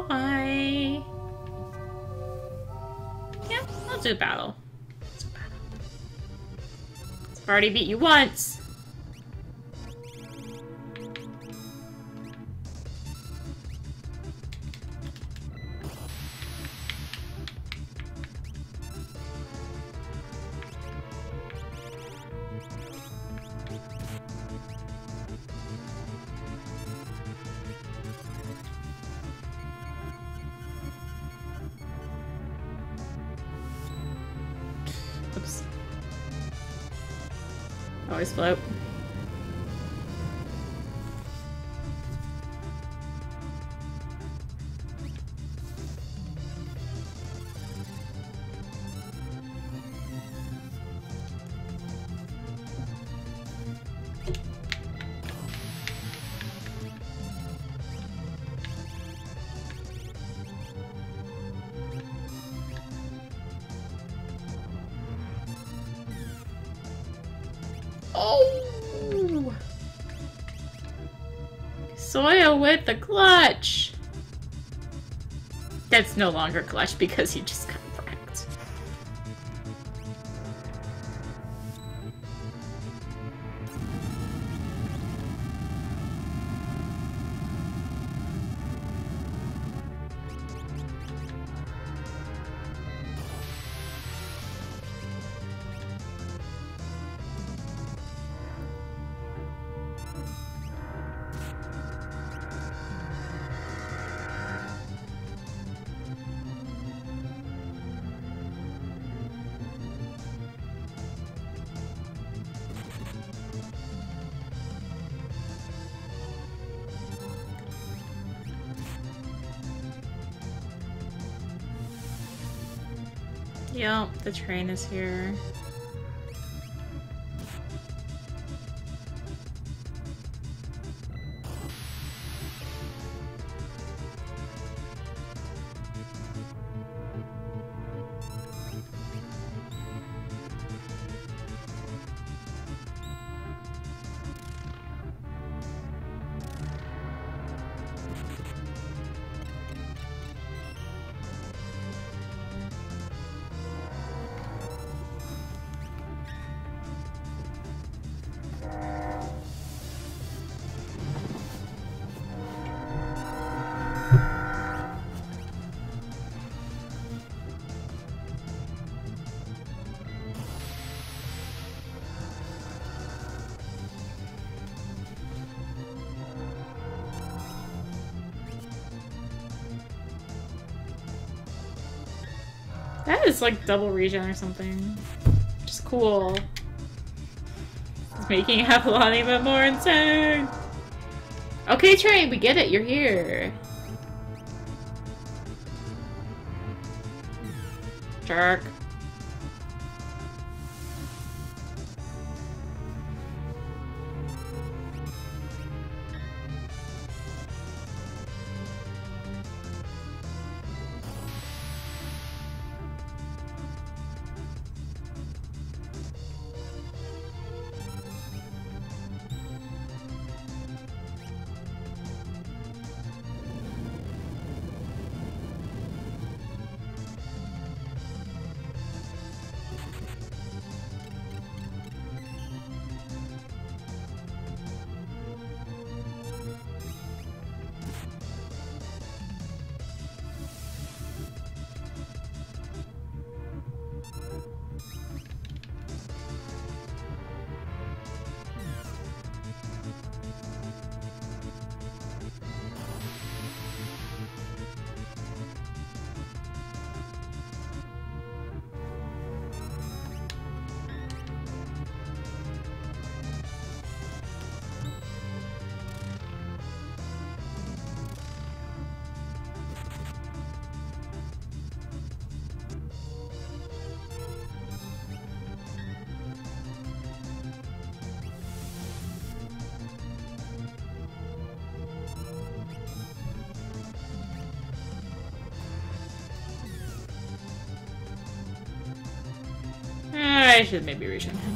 Hi. Yeah, I'll do battle. I've already beat you once. Oops. Always float. Oh! Soya with the clutch! That's no longer clutch because he just got wrecked. Yep, the train is here. That is like double regen or something. Just cool. It's making Avalon even more insane! Okay, train, we get it, you're here. Jerk. I should maybe reach him.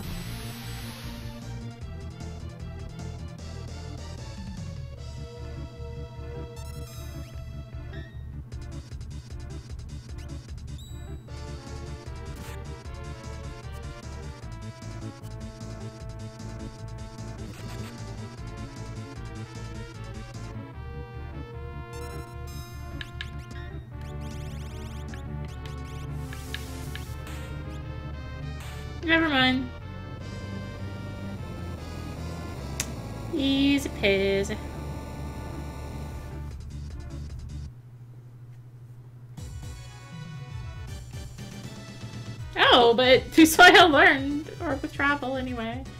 Never mind. Easy peasy. Oh, but so I learned Orb with travel anyway.